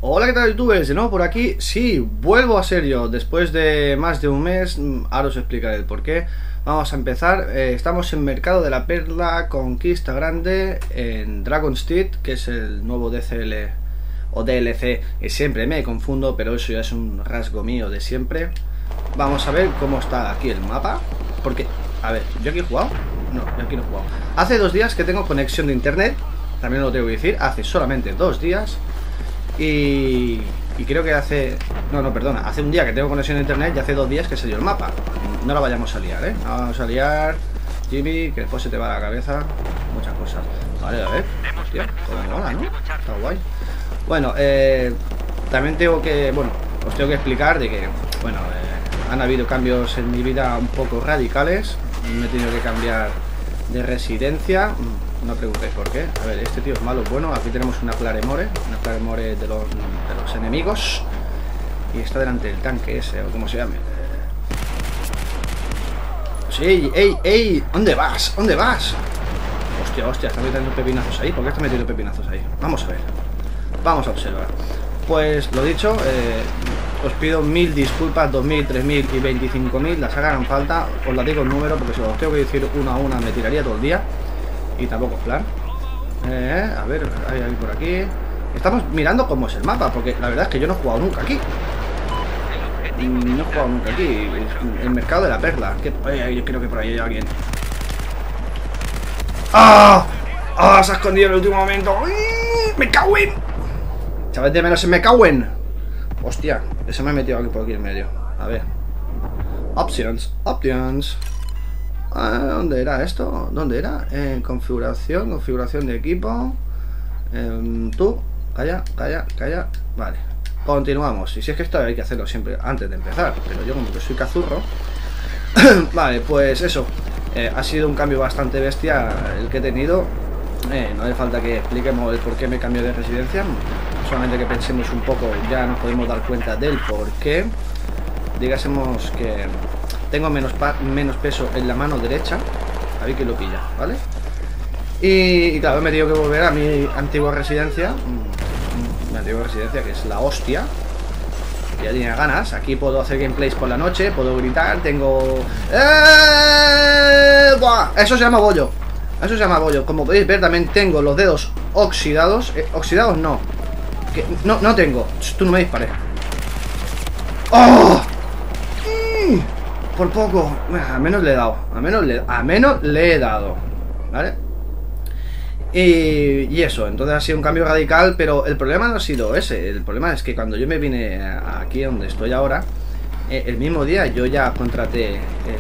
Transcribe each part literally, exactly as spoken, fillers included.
Hola, ¿qué tal, youtubers? De nuevo por aquí. Sí, vuelvo a ser yo después de más de un mes. Ahora os explicaré el porqué. Vamos a empezar. eh, Estamos en Mercado de la Perla, Conquista Grande, en Dragon's Teeth, que es el nuevo D C L o D L C, que siempre me confundo, pero eso ya es un rasgo mío de siempre. Vamos a ver cómo está aquí el mapa, porque, a ver, ¿yo aquí he jugado? No, yo aquí no he jugado. Hace dos días que tengo conexión de internet, también lo tengo que decir, hace solamente dos días. Y, y creo que hace... No, no, perdona, hace un día que tengo conexión a internet y hace dos días que salió el mapa. No la vayamos a liar, ¿eh? Vamos a liar, Jimmy, que después se te va a la cabeza. Muchas cosas. Vale, a ver. Hostia, todo mola, ¿no? Está guay. Bueno, eh, también tengo que... Bueno, os tengo que explicar de que... Bueno, eh, han habido cambios en mi vida un poco radicales. Me he tenido que cambiar de residencia. No preguntéis por qué. A ver, este tío es malo o bueno. Aquí tenemos una Claremore, una Claremore de los, de los enemigos. Y está delante del tanque ese, o como se llame. Sí, ey, ey, ¿dónde vas? ¿Dónde vas? Hostia, hostia, está metiendo pepinazos ahí. ¿Por qué está metiendo pepinazos ahí? Vamos a ver. Vamos a observar. Pues lo dicho, eh, os pido mil disculpas, dos mil, tres mil y veinticinco mil, las hagan falta. Os la digo el número porque si os tengo que decir una a una me tiraría todo el día. Y tampoco es plan. Eh, a ver, hay alguien por aquí. Estamos mirando cómo es el mapa, porque la verdad es que yo no he jugado nunca aquí. No he jugado nunca aquí. El Mercado de la Perla. Que, eh, yo creo que por ahí hay alguien. ¡Ah! ¡Ah! Se ha escondido en el último momento. ¡Uy! ¡Me cago en! Chaval de menos, me cago en. Hostia, se me ha metido aquí por aquí en medio. A ver. Options, options. Ah, ¿dónde era esto? ¿Dónde era? Eh, configuración, configuración de equipo. Eh, tú, calla, calla, calla. Vale, continuamos. Y si es que esto hay que hacerlo siempre antes de empezar, pero yo como que soy cazurro. Vale, pues eso. Eh, ha sido un cambio bastante bestia el que he tenido. Eh, no hace falta que expliquemos el por qué me cambié de residencia. Solamente que pensemos un poco, ya nos podemos dar cuenta del por qué. Digásemos que tengo menos, menos peso en la mano derecha. A ver quién lo pilla, ¿vale? Y, y claro, me he tenido que volver a mi antigua residencia. Mi antigua residencia, que es la hostia. Que ya tenía ganas. Aquí puedo hacer gameplays por la noche. Puedo gritar, tengo... ¡Eh! ¡Buah! Eso se llama bollo. Eso se llama bollo. Como podéis ver, también tengo los dedos oxidados. eh, Oxidados no. Que no, no tengo. Tú no me dispares. ¡Oh! Por poco, a menos le he dado, a menos le, a menos le he dado, ¿vale? Y, y eso, entonces ha sido un cambio radical, pero el problema no ha sido ese. El problema es que cuando yo me vine aquí donde estoy ahora, eh, el mismo día yo ya contraté el,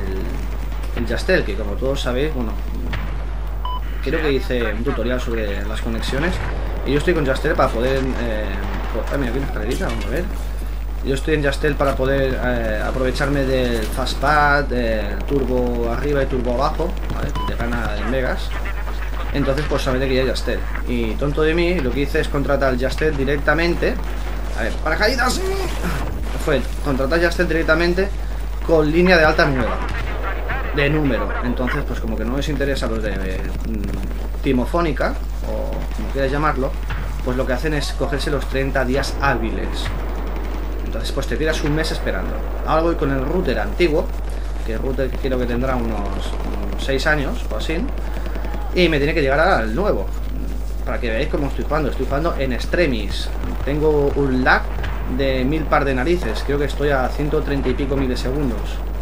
el Yastel, que como todos sabéis, bueno, creo que hice un tutorial sobre las conexiones. Y yo estoy con Yastel para poder... Eh, ah, mira, aquí una escalerita, vamos a ver. Yo estoy en Yastel para poder eh, aprovecharme del Fastpad, del turbo arriba y turbo abajo, ¿vale? De gana en megas. Entonces pues solamente quería Yastel. Y tonto de mí, lo que hice es contratar el Yastel directamente. A ver, paracaídas. Fue contratar Yastel directamente con línea de alta nueva. De número. Entonces pues como que no les interesa los de eh, Timofónica, o como quieras llamarlo, pues lo que hacen es cogerse los treinta días hábiles. Entonces pues te tiras un mes esperando. Ahora voy con el router antiguo, que el router creo que tendrá unos, unos seis años o así, y me tiene que llegar al nuevo. Para que veáis cómo estoy jugando. Estoy jugando en extremis. Tengo un lag de mil par de narices. Creo que estoy a ciento treinta y pico milisegundos,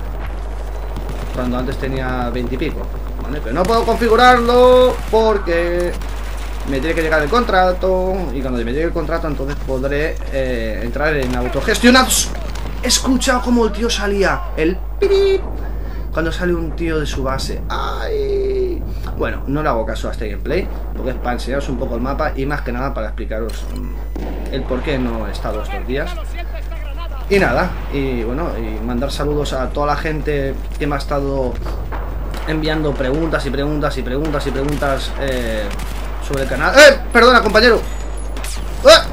cuando antes tenía veinte y pico, ¿vale? Pero no puedo configurarlo porque me tiene que llegar el contrato. Y cuando me llegue el contrato, entonces podré eh, entrar en autogestionados. He escuchado como el tío salía. El pip cuando sale un tío de su base. ¡Ay! Bueno, no le hago caso a este gameplay, porque es para enseñaros un poco el mapa. Y más que nada para explicaros um, el por qué no he estado estos días. Y nada, y bueno, y mandar saludos a toda la gente que me ha estado enviando preguntas y preguntas y preguntas y preguntas eh, sobre el canal. ¡Eh! Perdona, compañero. ¡Eh!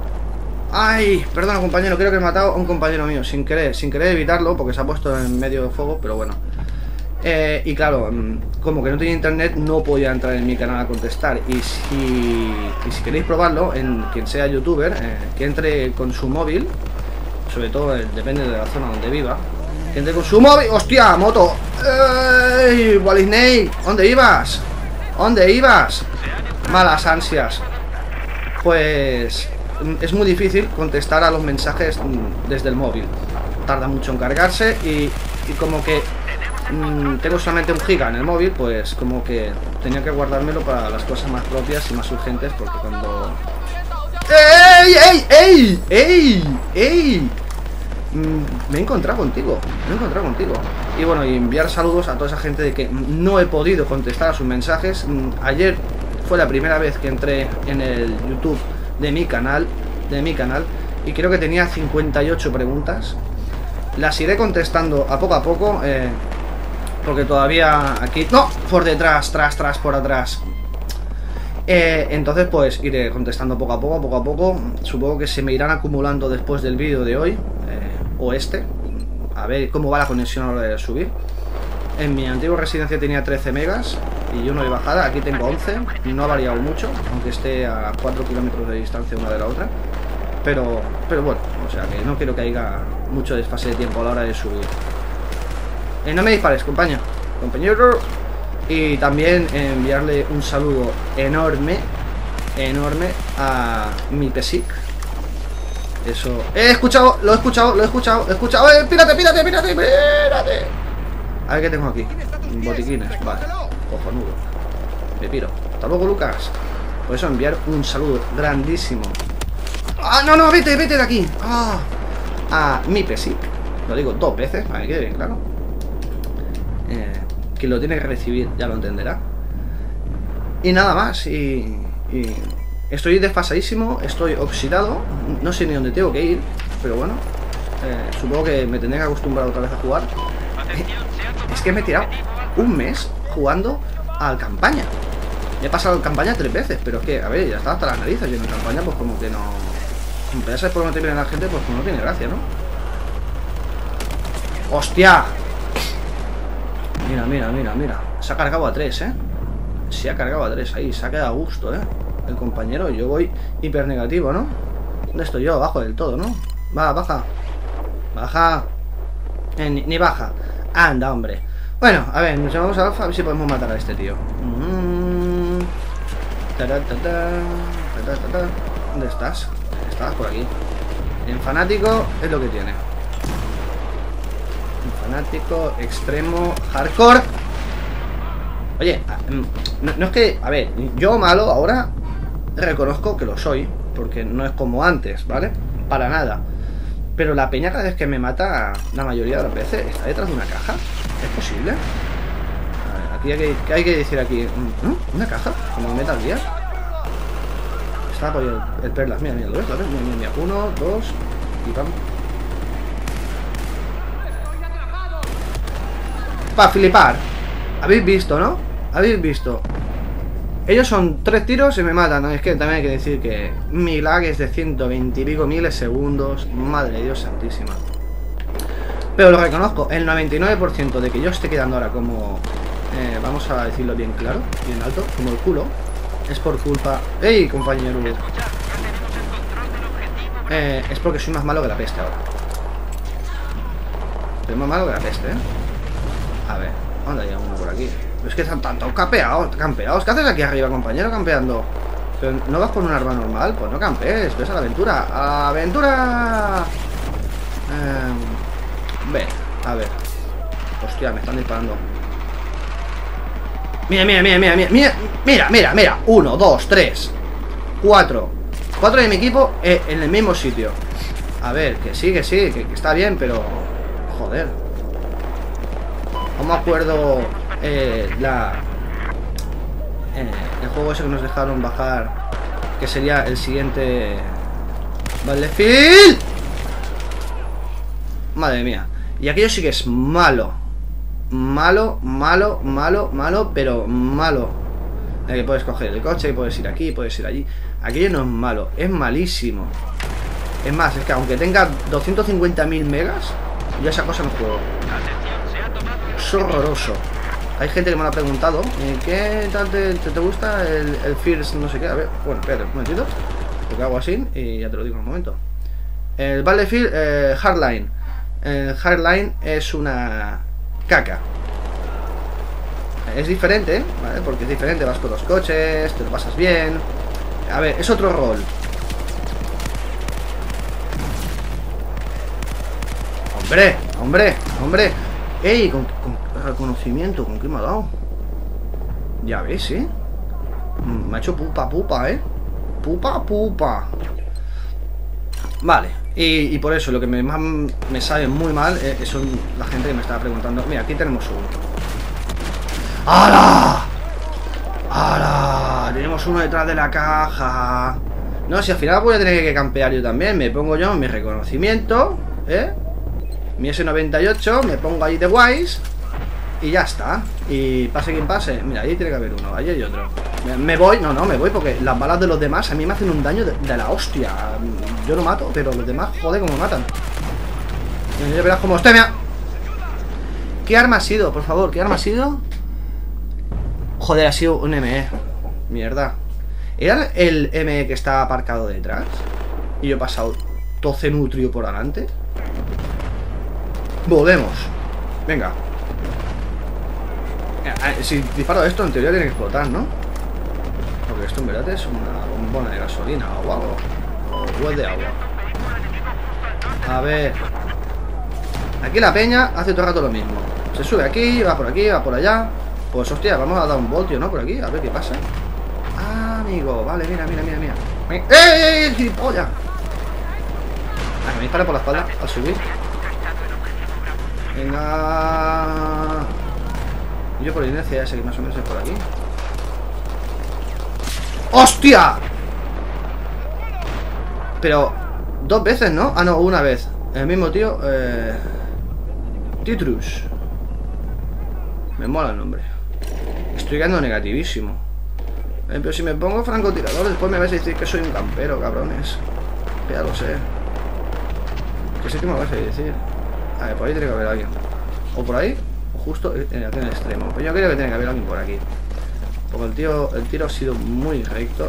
Ay, perdona, compañero, creo que he matado a un compañero mío sin querer, sin querer evitarlo, porque se ha puesto en medio de fuego, pero bueno. Eh, y claro, como que no tenía internet, no podía entrar en mi canal a contestar. Y si, y si queréis probarlo, en quien sea youtuber, eh, que entre con su móvil, sobre todo eh, depende de la zona donde viva, que entre con su móvil. ¡Hostia, moto! ¡Ey! Wally Snake, ¿dónde ibas? ¿Dónde ibas? Malas ansias. Pues es muy difícil contestar a los mensajes desde el móvil. Tarda mucho en cargarse y, y como que mmm, tengo solamente un giga en el móvil, pues como que tenía que guardármelo para las cosas más propias y más urgentes, porque cuando... ¡Ey, ey, ey! ¡Ey! ¡Ey! Mm, me he encontrado contigo, me he encontrado contigo. Y bueno, y enviar saludos a toda esa gente de que no he podido contestar a sus mensajes. Ayer fue la primera vez que entré en el YouTube de mi canal, de mi canal, y creo que tenía cincuenta y ocho preguntas. Las iré contestando a poco a poco, eh, porque todavía aquí... ¡No! Por detrás, tras, tras, por atrás. Eh, entonces pues iré contestando poco a poco, poco a poco. Supongo que se me irán acumulando después del vídeo de hoy, eh, o este. A ver cómo va la conexión a la hora de subir. En mi antigua residencia tenía trece megas y yo no he bajada, aquí tengo once. No ha variado mucho, aunque esté a cuatro kilómetros de distancia una de la otra. Pero, pero bueno, o sea que no quiero que haya mucho desfase de tiempo a la hora de subir. Eh, no me dispares, compañero. Compañero. Y también enviarle un saludo enorme, enorme a mi Pesic. Eso. He escuchado, lo he escuchado, lo he escuchado, lo he escuchado. ¡Eh, pírate, pírate, pírate, pírate! A ver qué tengo aquí. Botiquines, vale. Cojonudo. Me piro. Hasta luego, Lucas. Por eso enviar un saludo grandísimo. ¡Ah, no, no! ¡Vete, vete de aquí! ¡Ah! A mi Pesic. Lo digo dos veces, para que quede bien claro. Eh, quien lo tiene que recibir ya lo entenderá. Y nada más. Y, y estoy desfasadísimo, estoy oxidado. No sé ni dónde tengo que ir, pero bueno. Eh, supongo que me tendré que acostumbrar otra vez a jugar. Es que me he tirado un mes jugando al campaña. Me he pasado campaña tres veces, pero es que, a ver, ya estaba hasta las narices. Y en campaña, pues como que no. Ya sabes por dónde te viene la gente, pues como no tiene gracia, ¿no? ¡Hostia! Mira, mira, mira, mira. Se ha cargado a tres, ¿eh? Se ha cargado a tres ahí, se ha quedado a gusto, ¿eh? El compañero, yo voy hiper negativo, ¿no? ¿Dónde estoy yo? Abajo del todo, ¿no? Va, baja. Baja. Eh, ni, ni baja. Anda, hombre. Bueno, a ver, nos vamos a alfa a ver si podemos matar a este tío. Mm -hmm. Tará, tará, tará, tará. ¿Dónde estás? Estabas por aquí. En fanático es lo que tiene. En fanático, extremo, hardcore. Oye, no, no es que, a ver, yo malo ahora reconozco que lo soy, porque no es como antes, ¿vale? Para nada. Pero la peña cada vez que me mata, la mayoría de las veces, está detrás de una caja. ¿Es posible? A ver, aquí hay que, ¿qué hay que decir aquí? ¿Mm? ¿Una caja? Como en Metal Gear. Está por el, el perlas. Mira, mira, ¿lo ves? ¿Lo ves? Mira, mira, mira. Uno, dos, y vamos. Para flipar. Habéis visto, ¿no? Habéis visto. Ellos son tres tiros y me matan, ¿no? Es que también hay que decir que mi lag es de ciento veinte y pico milisegundos. Madre de Dios santísima. Pero lo reconozco, el noventa y nueve por ciento de que yo esté quedando ahora como... Eh, vamos a decirlo bien claro, bien alto, como el culo. Es por culpa... ¡Ey, compañero! Eh, es porque soy más malo que la peste ahora. Soy más malo que la peste, ¿eh? A ver, ¿dónde hay uno por aquí? Es que están tanto campeados, campeados. ¿Qué haces aquí arriba, compañero, campeando? Pero no vas con un arma normal, pues no campees, ves a la aventura. ¡Aventura! Eh, ve, a ver. Hostia, me están disparando. Mira, mira, mira, mira, mira, mira, mira, mira, mira. Uno, dos, tres, cuatro. Cuatro de mi equipo eh, en el mismo sitio. A ver, que sí, que sí, que, que está bien, pero... Joder. No me acuerdo eh, la eh, el juego ese que nos dejaron bajar, que sería el siguiente Battlefield. Madre mía. Y aquello sí que es malo. Malo, malo, malo, malo, pero malo. De que puedes coger el coche, puedes ir aquí, puedes ir allí. Aquello no es malo, es malísimo. Es más, es que aunque tenga doscientos cincuenta mil megas, yo esa cosa no juego. Es horroroso. hay gente que me lo ha preguntado. ¿eh, ¿Qué tal te, te, te gusta el, el First no sé qué? A ver, bueno, espérate un momentito. Porque hago así y ya te lo digo en un momento. El Battlefield eh, Hardline. El Hardline es una caca. Es diferente, ¿vale? Porque es diferente, vas con los coches, te lo pasas bien. A ver, es otro rol. Hombre, hombre, hombre. Ey, con, con reconocimiento, ¿con qué me ha dado? Ya ves, ¿eh? Me ha hecho pupa, pupa, ¿eh? Pupa, pupa. Vale, y, y por eso lo que me, más me sabe muy mal eh, son la gente que me estaba preguntando. Mira, aquí tenemos uno. ¡Hala! ¡Hala! Tenemos uno detrás de la caja. No, si al final voy a tener que campear yo también. Me pongo yo mi reconocimiento, ¿eh? Mi ese noventa y ocho, me pongo ahí de guays y ya está. Y pase quien pase. Mira, ahí tiene que haber uno, ahí hay otro. Me, me voy, no, no, me voy porque las balas de los demás a mí me hacen un daño de, de la hostia. Yo no mato, pero los demás, joder, como matan. Y ya verás como usted, mira. ¿Qué arma ha sido, por favor? ¿Qué arma ha sido? Joder, ha sido un M E. Mierda. ¿Era el M E que está aparcado detrás? Y yo he pasado doce nutrio por adelante. Volvemos. Venga. Si disparo esto, en teoría tiene que explotar, ¿no? Porque esto en verdad es una bombona de gasolina o algo. O es de agua. A ver. Aquí la peña hace todo el rato lo mismo. Se sube aquí, va por aquí, va por allá. Pues hostia, vamos a dar un voltio, ¿no? Por aquí, a ver qué pasa. Ah, amigo, vale, mira, mira, mira, mira. ¡Eh, eh, eh, gilipollas! Ah, me dispara por la espalda al subir. Venga. Yo por inercia ya sé que más o menos es por aquí. ¡Hostia! Pero dos veces, ¿no? Ah, no, una vez. El mismo tío. Eh... Titrus. Me mola el nombre. Estoy quedando negativísimo. eh, Pero si me pongo francotirador, después me vais a decir que soy un campero, cabrones. Ya lo sé. Que sé que me vais a decir. A ver, por ahí tiene que haber alguien. O por ahí, o justo en el, en el extremo. Pues yo creo que tiene que haber alguien por aquí. Porque el tío, el tiro ha sido muy recto.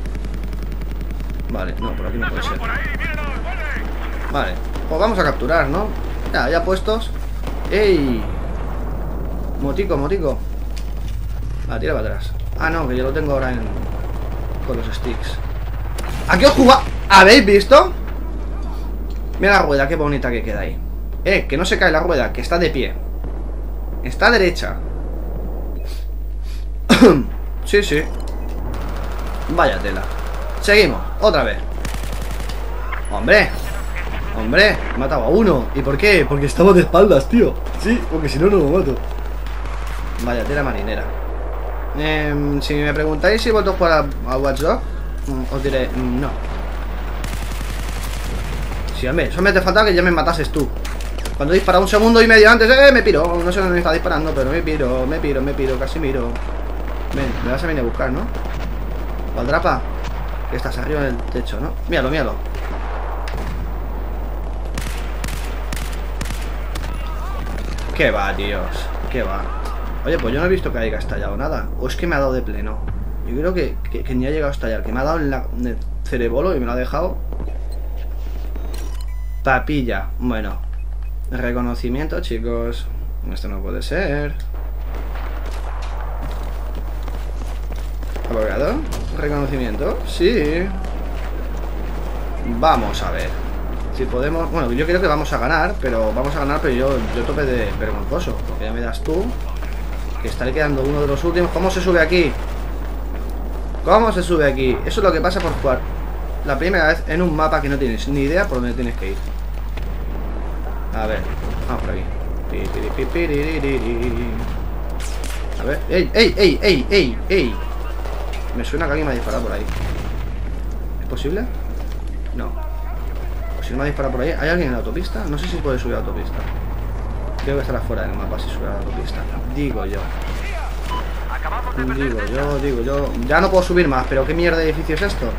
Vale, no, por aquí no puede ser. Vale, pues vamos a capturar, ¿no? Ya, ya puestos. ¡Ey! Motico, motico. Ah, tira para atrás. Ah, no, que yo lo tengo ahora en... con los sticks. ¿A qué os jugado? ¿Habéis visto? Mira la rueda, qué bonita que queda ahí. Eh, que no se cae la rueda, que está de pie. Está derecha. Sí, sí. Vaya tela. Seguimos, otra vez. Hombre. Hombre, he matado a uno. ¿Y por qué? Porque estamos de espaldas, tío. Sí, porque si no, no lo mato. Vaya tela marinera. eh, Si me preguntáis si he vuelto a jugar a, a Watch Dogs, os diré no. Sí, hombre, eso me te faltaba que ya me matases tú. Cuando he disparado un segundo y medio antes, eh, me piro. No sé dónde me está disparando, pero me piro, me piro, me piro, casi miro. Ven, me vas a venir a buscar, ¿no? Valdrapa, que estás arriba del techo, ¿no? Míralo, míralo. ¿Qué va, tíos? ¿Qué va? Oye, pues yo no he visto que haya estallado nada. O es que me ha dado de pleno. Yo creo que, que, que ni ha llegado a estallar. Que me ha dado en, la, en el cerebolo y me lo ha dejado papilla. Bueno, reconocimiento, chicos. Esto no puede ser. ¿Abogado? ¿Reconocimiento? Sí. Vamos a ver si podemos... Bueno, yo creo que vamos a ganar. Pero vamos a ganar, pero yo, yo tope de vergonzoso. Porque ya me das tú que estaré quedando uno de los últimos. ¿Cómo se sube aquí? ¿Cómo se sube aquí? Eso es lo que pasa por jugar la primera vez en un mapa que no tienes ni idea por dónde tienes que ir. A ver, vamos por aquí. A ver, ey, ey, ey, ey, ey, ey. Me suena que alguien me ha disparado por ahí. ¿Es posible? No. Pues si no me ha disparado por ahí. ¿Hay alguien en la autopista? No sé si puede subir a la autopista. Creo que estará fuera del mapa si sube a la autopista. Digo yo. Digo yo, digo yo. Ya no puedo subir más, pero ¿qué mierda de edificio es esto?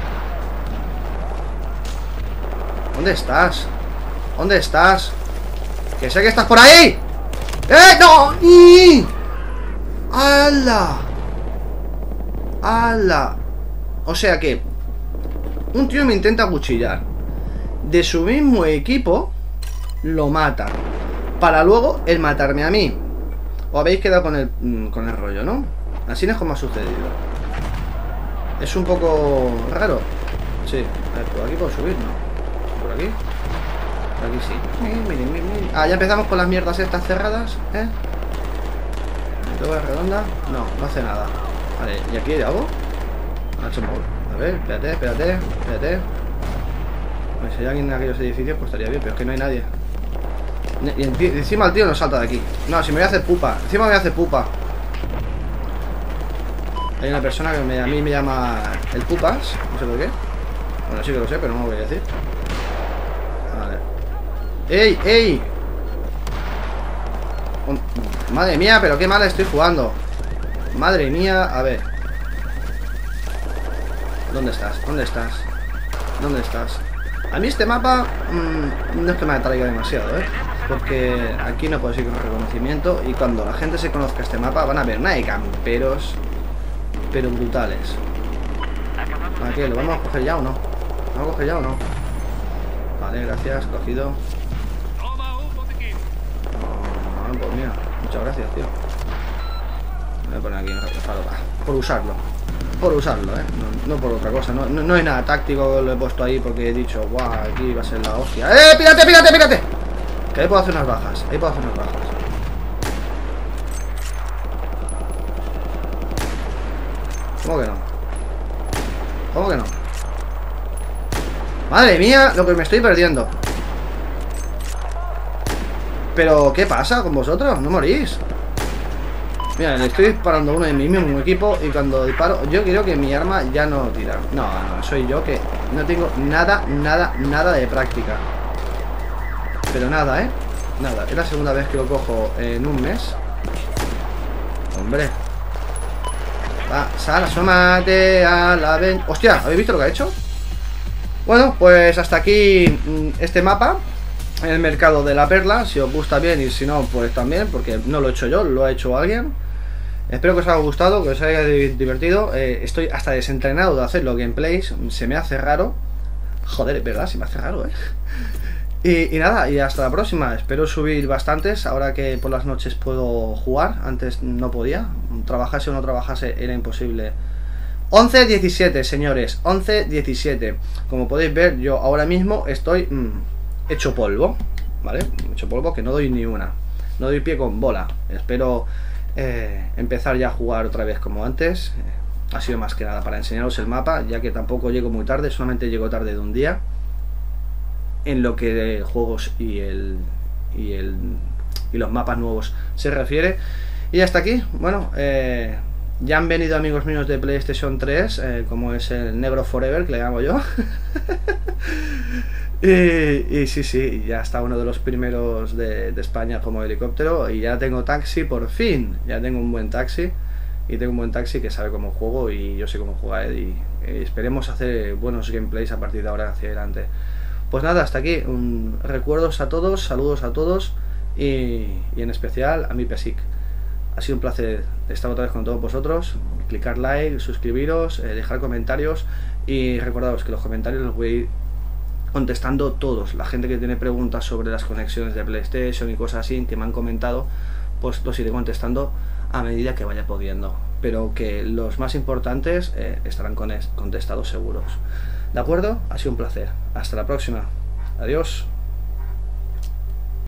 ¿Dónde estás? ¿Dónde estás? ¡Que sé que estás por ahí! ¡Eh! ¡No! ¡Y! ¡Hala! ¡Hala! O sea que un tío me intenta acuchillar. De su mismo equipo lo mata. Para luego el matarme a mí. Os habéis quedado con el, con el rollo, ¿no? Así no es como ha sucedido. Es un poco raro. Sí, a ver, por aquí puedo subir, ¿no? Por aquí. Por aquí sí. Ah, ya empezamos con las mierdas estas cerradas, ¿eh? ¿Toda redonda? No, no hace nada. Vale, ¿y aquí hay algo? A ver, espérate, espérate, espérate. Pues si hay alguien en aquellos edificios, pues estaría bien, pero es que no hay nadie. Y encima el tío no salta de aquí. No, si me voy a hacer pupa. Encima me voy a hacer pupa. Hay una persona que me, a mí me llama el pupas. No sé por qué. Bueno, sí que lo sé, pero no lo voy a decir. Vale. ¡Ey, ey! Oh, madre mía, pero qué mal estoy jugando. Madre mía, a ver. ¿Dónde estás? ¿Dónde estás? ¿Dónde estás? A mí este mapa mmm, no es que me atraiga demasiado, ¿eh? Porque aquí no puedo seguir con reconocimiento. Y cuando la gente se conozca este mapa van a ver nada de camperos, pero brutales. ¿A qué? ¿Lo vamos a coger ya o no? ¿Lo vamos a coger ya o no? Vale, gracias, cogido. No, pues mira, muchas gracias, tío. Voy a poner aquí una falopa. Por usarlo. Por usarlo, ¿eh? No, no por otra cosa. No, no, no hay nada táctico, lo he puesto ahí porque he dicho, guau, aquí va a ser la hostia. ¡Eh! ¡Pírate, pírate, pírate! Que ahí puedo hacer unas bajas. Ahí puedo hacer unas bajas. ¿Cómo que no? ¿Cómo que no? Madre mía, lo que me estoy perdiendo. Pero, ¿qué pasa con vosotros? ¿No morís? Mira, le estoy disparando a uno de mi mismo equipo y cuando disparo, yo creo que mi arma ya no tira. No, no, soy yo que no tengo nada, nada, nada de práctica. Pero nada, ¿eh? Nada, es la segunda vez que lo cojo en un mes. Hombre. Va, sal, asómate a la ven... ¡Hostia! ¿Habéis visto lo que ha hecho? Bueno, pues hasta aquí este mapa en el mercado de la perla. Si os gusta bien y si no, pues también, porque no lo he hecho yo, lo ha hecho alguien. Espero que os haya gustado, que os haya divertido. eh, Estoy hasta desentrenado de hacer los gameplays. Se me hace raro. Joder, es verdad, se me hace raro, eh y, y nada, y hasta la próxima. Espero subir bastantes, ahora que por las noches puedo jugar. Antes no podía, trabajase o no trabajase era imposible. Once diecisiete, señores, once diecisiete. Como podéis ver, yo ahora mismo estoy mmm, hecho polvo, ¿vale? Hecho polvo, que no doy ni una. No doy pie con bola. Espero eh, empezar ya a jugar otra vez como antes. eh, Ha sido más que nada para enseñaros el mapa, ya que tampoco llego muy tarde. Solamente llego tarde de un día en lo que de juegos y el y el y los mapas nuevos se refiere. Y hasta aquí, bueno, eh, ya han venido amigos míos de PlayStation tres, eh, como es el Negro Forever, que le llamo yo. y, y sí, sí, ya está uno de los primeros de, de España como helicóptero. Y ya tengo taxi, por fin. Ya tengo un buen taxi. Y tengo un buen taxi que sabe cómo juego y yo sé cómo jugar. Y, y esperemos hacer buenos gameplays a partir de ahora hacia adelante. Pues nada, hasta aquí. Un, recuerdos a todos, saludos a todos. Y, y en especial a mi Pesic. Ha sido un placer estar otra vez con todos vosotros. Clicar like, suscribiros, eh, dejar comentarios. Y recordaros que los comentarios los voy a ir contestando todos. La gente que tiene preguntas sobre las conexiones de PlayStation y cosas así que me han comentado, pues los iré contestando a medida que vaya pudiendo. Pero que los más importantes eh, estarán contestados seguros. ¿De acuerdo? Ha sido un placer. Hasta la próxima. Adiós.